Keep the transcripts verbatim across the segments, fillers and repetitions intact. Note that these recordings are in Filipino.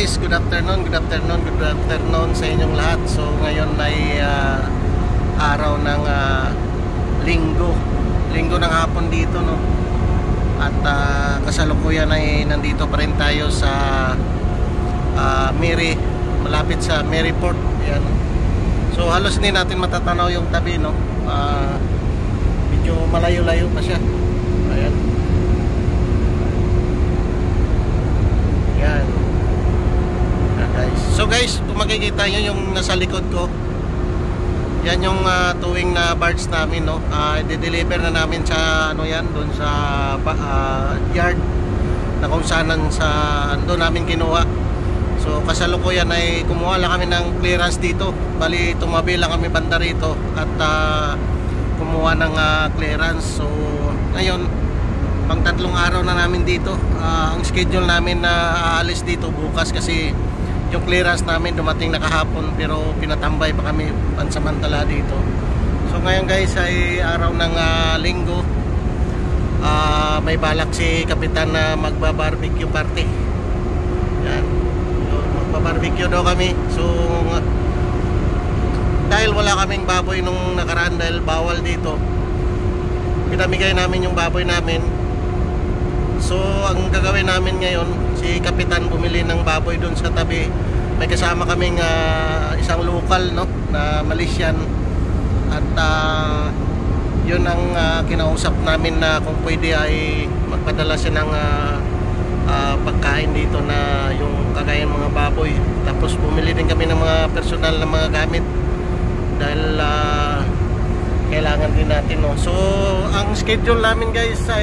guys, good afternoon, good afternoon, good afternoon sa inyong lahat. So ngayon ay uh, araw ng uh, linggo, linggo ng hapon dito, no. At uh, kasalukuyan ay nandito pa rin tayo sa uh, Mary, malapit sa Maryport. Yan. So halos hindi natin matatanaw yung tabi, no. Uh, medyo malayo-layo pa siya. Ayan. Yan. Guys. So guys, kung makikita nyo yung nasa likod ko, yan yung uh, tuwing na barge namin, no. Uh, i-deliver na namin sa ano yan, doon sa uh, yard na kung saan sa doon namin kinuha. So kasalukuyan ay kumuha lang kami ng clearance dito. Bali tumabi lang kami banda rito at uh, kumuha ng uh, clearance. So ngayon, pang tatlong araw na namin dito. Uh, ang schedule namin na aalis dito bukas kasi yung clearance namin dumating na kahapon pero pinatambay pa kami pansamantala dito. So ngayon guys ay araw ng uh, linggo. Uh, may balak si Kapitan na magba-barbecue party. Yan. So, magba-barbecue daw kami. So dahil wala kaming baboy nung nakaraan dahil bawal dito, pinamigay namin yung baboy namin. So ang gagawin namin ngayon, si Kapitan bumili ng baboy doon sa tabi. May kasama kaming uh, isang local, no, na Malaysian. At uh, yun ang uh, kinausap namin na kung pwede ay magpadala siya ng uh, uh, pagkain dito na yung kagaya mga baboy. Tapos bumili din kami ng mga personal na mga gamit dahil uh, kailangan din natin, no. So ang schedule namin guys ay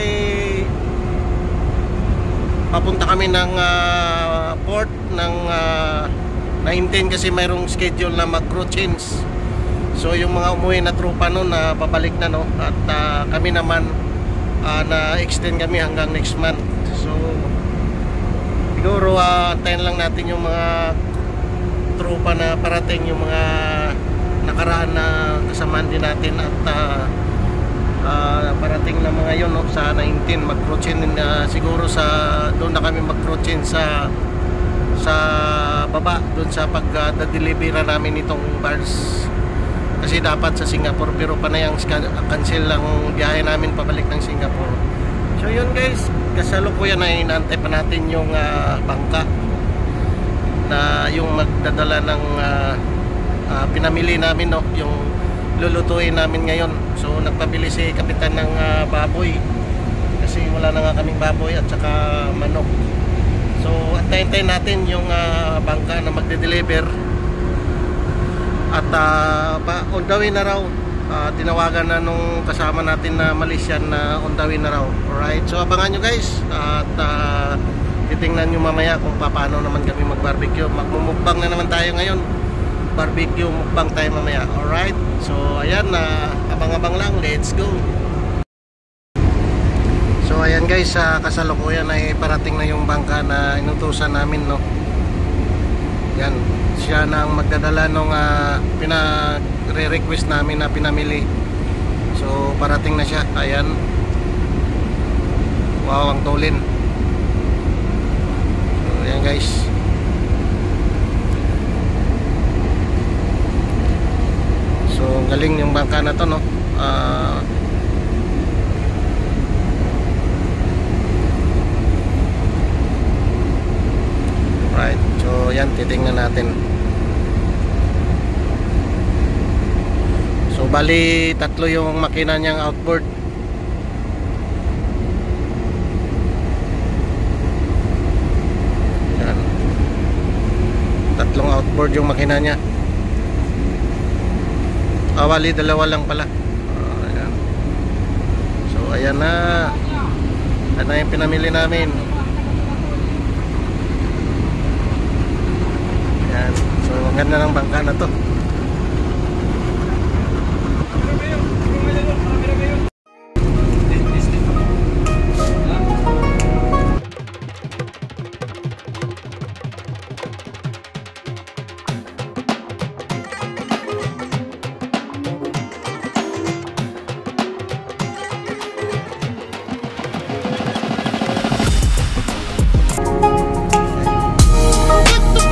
papunta kami ng uh, port ng uh, nineteen kasi mayroong schedule na mag crew change. So yung mga umuwi na tropa noon na uh, pabalik na, no. At uh, kami naman uh, na-extend kami hanggang next month. So siguro uh, antayin lang natin yung mga tropa na parating, yung mga nakaraan na kasamaan din natin. At uh, Uh, parating na mga yun, no, sa nineteen mag-crow-chin uh, siguro sa doon na kami mag-crow-chin sa sa baba doon sa pag-deliver uh, namin itong bars kasi dapat sa Singapore pero panayang cancel lang biyahe namin pabalik ng Singapore. So yun guys, kasalukuyan ay inaantay pa natin yung uh, bangka na yung magdadala ng uh, uh, pinamili namin, no, yung lulutuin namin ngayon. So nagpabili si Kapitan ng uh, baboy kasi wala na nga kaming baboy at saka manok. So antayin natin yung uh, bangka na magde-deliver at uh, pa, on the way na raw. Uh, tinawagan na nung kasama natin na Malaysian na on the way na raw. Alright, so abangan nyo guys at uh, titingnan nyo mamaya kung paano naman kami mag-barbecue. Magmumukbang na naman tayo ngayon, barbecue mukbang tayo mamaya. Alright, so ayan na, uh, abang-abang lang, let's go. So ayan guys, uh, kasalukuyan ay parating na yung bangka na inutusan namin, no. Yan, siya na ang magdadala nung uh, pinare-request namin na pinamili. So parating na siya, ayan. Wow, ang tulin. So ayan guys. So galing yung bangka na to, no. Uh, right, so yan, titingnan natin. So bali tatlo yung makina niyang outboard. Yan. Tatlong outboard yung makina niya. Ah, bali dalawa lang pala. Oh, ayan. So ayan na. Ano yung pinamili namin. Ayan. So ang ganda ng bangka na to. What the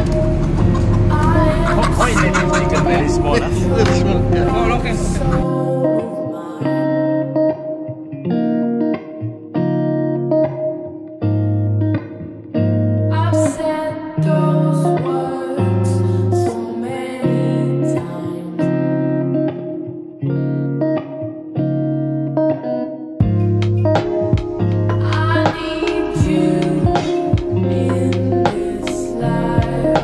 Oj, det är lika very small. Very small. Yeah. Oh, okay. I've said those words so many times. I need you in this life.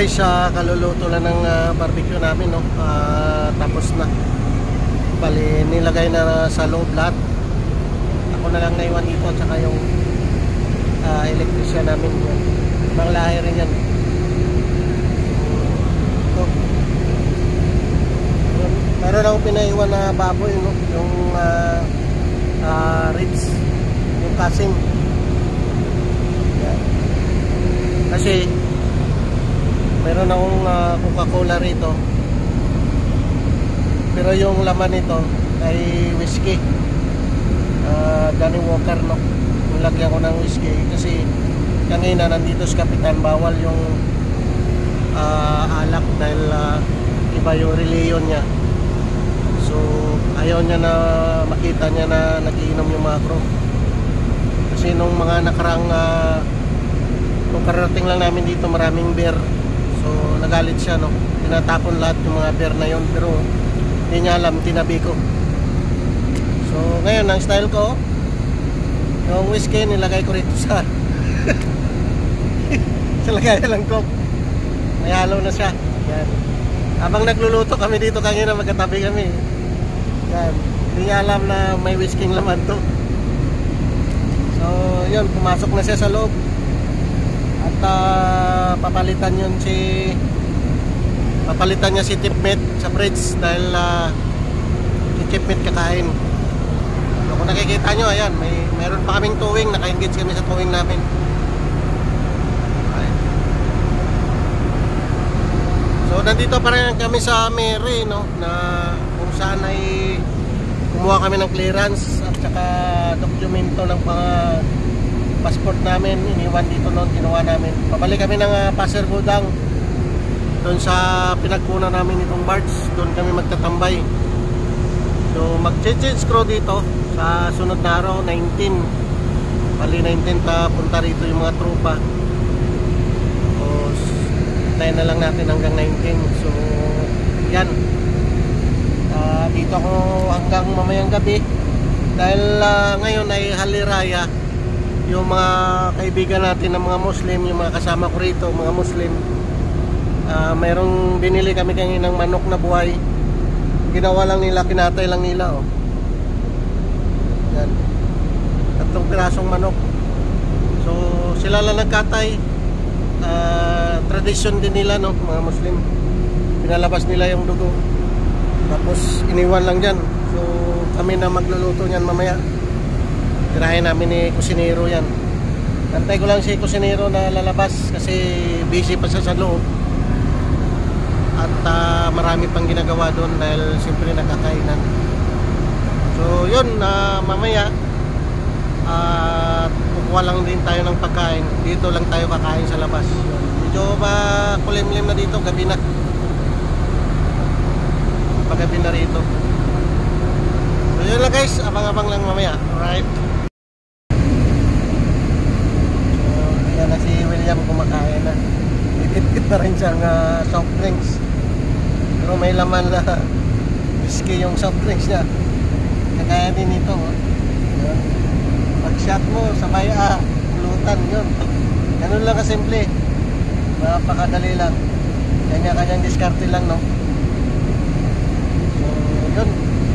guys, uh, kaluluto lang ng uh, barbecue namin, no? Uh, tapos na. Bali, nilagay na sa loob lahat. Ako na lang naiwan dito at saka yung uh, electrician namin. Ibang lahi rin yan. Ito. Meron akong pinaiwan na baboy, no? Yung uh, uh, ribs, yung kasing. Yan. Kasi meron akong uh, Coca-Cola rito, pero yung laman nito ay whiskey, uh, Johnny Walker, no? Nilagyan ko ng whiskey kasi kanina nandito sa Kapitan, bawal yung uh, alak dahil uh, iba yung reliyon niya. So ayaw niya na makita niya na nagiinom yung mga crew. Kasi nung mga nakarang uh, nung karating lang namin dito, maraming beer. So nagalit siya, no? Tinatapon lahat yung mga beer na yon, pero hindi niya alam, tinabi ko. So ngayon ang style ko, yung whiskey nilagay ko rito sa sa lagayan lang ko. May halo na siya. Yan. Habang nagluluto kami dito kanina, magkatabi kami. Yan. Hindi niya alam na may whiskey laman to. So yun, pumasok na siya sa loob. At uh, papalitan yun si papalitan niya si Tipmate sa fridge dahil uh, si Tipmate kakain. So, kung nakikita nyo, ayan, may meron pa kaming towing, naka-engage kami sa towing namin. Okay. So nandito pa rin kami sa Mary, no, na kung saan ay kumuha kami ng clearance at saka dokumento ng mga passport namin, iniwan dito noon, kinuha namin. Pabalik kami ng uh, Pasir Gudang, doon sa pinagkunan namin itong barge, doon kami magtatambay. So mag-change crew dito sa sunod na araw, nineteen. Bali nineteen pa punta rito yung mga tropa. So tayo na lang natin hanggang nineteen. So yan, uh, dito ako hanggang mamayang gabi dahil uh, ngayon ay Haliraya. Yung mga kaibigan natin ng mga Muslim, yung mga kasama ko rito, mga Muslim, uh, mayroong binili kami kaninang manok na buhay. Ginawa lang nila, kinatay lang nila, oh. Yan, tatlong pirasong manok. So sila lang nagkatay. uh, Tradition din nila, no, mga Muslim. Pinalabas nila yung dugo, tapos iniwan lang dyan. So kami na magluluto nyan mamaya. Tirahin namin ni kusinero yan. Antay ko lang si kusinero na lalabas kasi busy pa siya sa loob. At uh, marami pang ginagawa doon dahil siyempre nakakainan. So yun, uh, mamaya uh, kukuha lang din tayo ng pagkain. Dito lang tayo kakain sa labas. Medyo makulimlim na dito, gabi na. Paggabi na rito. So yun lang guys, abang-abang lang mamaya. Alright. Na si William kumakain na. Itit-tit na rin siyang uh, soft drinks. Pero may laman na whiskey yung soft drinks niya. Kaya din ito, oh. Pag shot mo, sabay ah, pulutan yun. Ganun lang kasimple. Napakadali lang. Kanya-kanyang diskarte lang, no? So yun.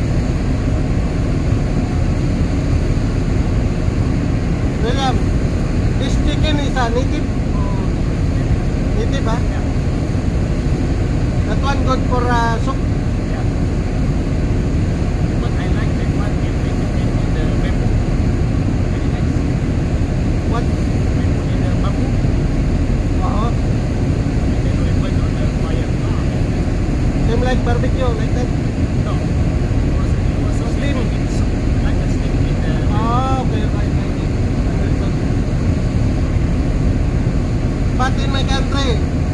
William, this chicken is a native? Native, ha? Yeah. That one good for uh, soup? Yeah. But I like that one if they put it in the bamboo. Very nice. What? They put in the bamboo. Uh-huh. And then we put on the fire. Same like barbecue, like that? No. It was, it was also Steam. in soup. Like a steam in the Ah, okay, okay, okay. Understood. But in my country,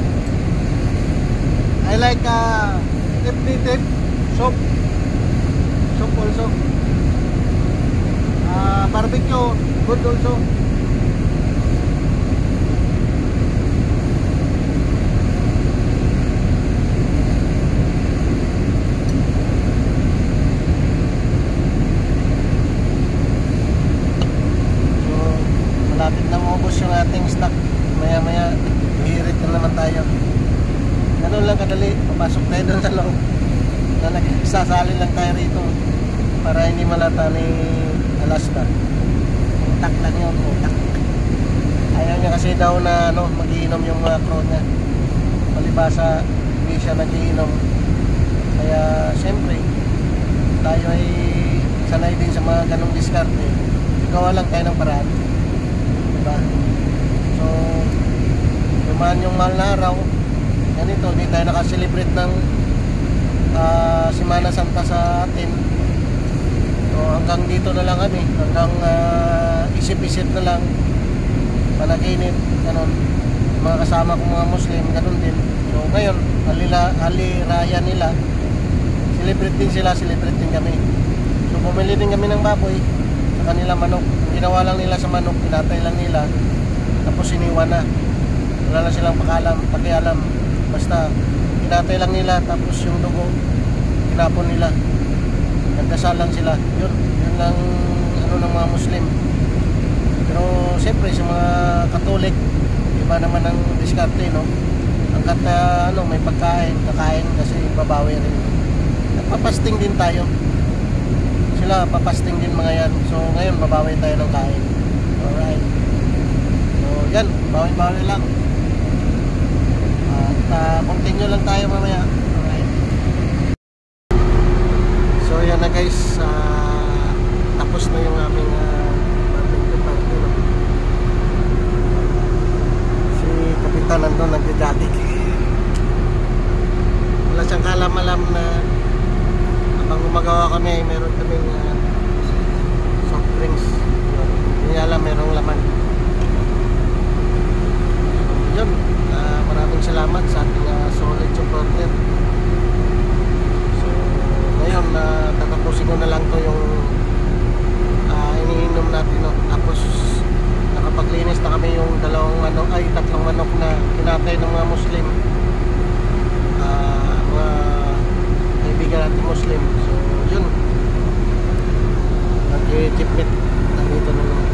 I like uh, native soup. Soup also. Uh, barbecue, good also. Malapit na maubos yung ating stock. Maya maya hirit na naman tayo. lang kadali, papasok tayo doon sa loob. Na nagsasali lang tayo rito para hindi malata ni Alaska. Utak lang yun, utak. Ayaw niya kasi daw na ano, magiinom yung mga crew niya. Palibasa, hindi siya nagiinom. Kaya siyempre, tayo ay sanay din sa mga ganong diskarte. Gawa lang tayo ng paraan. Diba? So, dumaan yung mahal na araw. Ganito, hindi tayo nakaselebrate ng uh, Semana Santa sa atin. So, hanggang dito na lang kami. Hanggang uh, isip-isip na lang. Panaginip, ganun. Mga kasama kong mga Muslim, ganun din. So, ngayon, halila, haliraya nila. Celebrate din sila, celebrate din kami. So, bumili din kami ng baboy sa kanila manok. Ginawa lang nila sa manok, pinatay lang nila. Tapos iniwan na. Wala na silang pakalam, pakialam. Basta, pinatay lang nila. Tapos yung dugo, tinapon nila. Nagdasal lang sila. Yun, yun lang ano ng mga Muslim. Pero, siyempre, sa mga Katolik, iba naman ang diskarte, no? Hanggat na, ano, may pagkain, kakain kasi babawi rin. Nagpapasting din tayo. Sila, papasting din mga yan. So, ngayon, babawi tayo ng kain. Alright. So, yan. Bawi-bawi lang. At, uh, continue lang tayo mamaya. Alright. So, yan na guys. Uh, tapos na yung aming uh, barbecue party. No? Si Kapitan nandun, nagjajadik. Wala siyang kalam-alam na habang gumagawa kami, meron kaming uh, soft drinks. Hindi alam, merong laman. Yun, uh, maraming salamat sa ating uh, solid supporter. So, ngayon, uh, tatapusin ko na lang to yung uh, iniinom natin. No? Tapos, nakapaglinis na kami yung dalawang manok, ay tatlong manok na pinatay ng mga Muslim. Uh, mga kaibigan natin Muslim. So, yun. Nag-chipmate. Nandito na naman.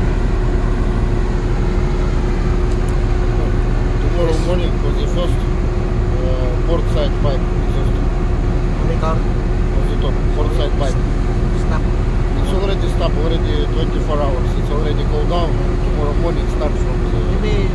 Tomorrow Yes. morning was the first uh, port side pipe exhaust May car. on the top, port side pipe. Stop. It's already stopped, already twenty-four hours. It's already cooled down. Tomorrow morning starts from the... Maybe,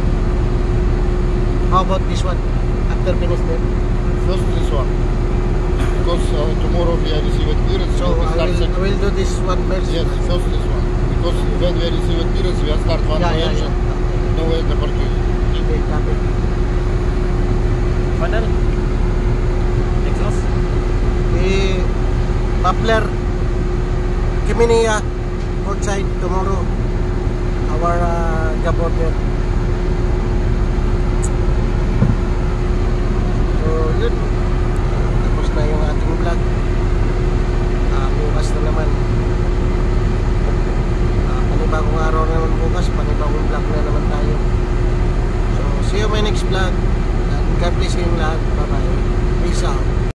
how about this one? After finish then? First this one. Because uh, tomorrow we are receiving clearance, So, we I start will, I second. will do this one first. Yes, first this one. Because when we are receiving clearance, we are start one Yeah, yeah, engine. yeah. No way the opportunity. Okay, copy. Funnel. Exhaust. The Muffler, Kiminia, outside tomorrow. Our uh, job order. So, yun. Uh, tapos na yung ating vlog. Uh, bukas na naman. Uh, panibagong araw na naman bukas. Panibagong vlog na naman tayo. So, see you my next vlog. And God bless you lahat. Bye-bye. Peace out.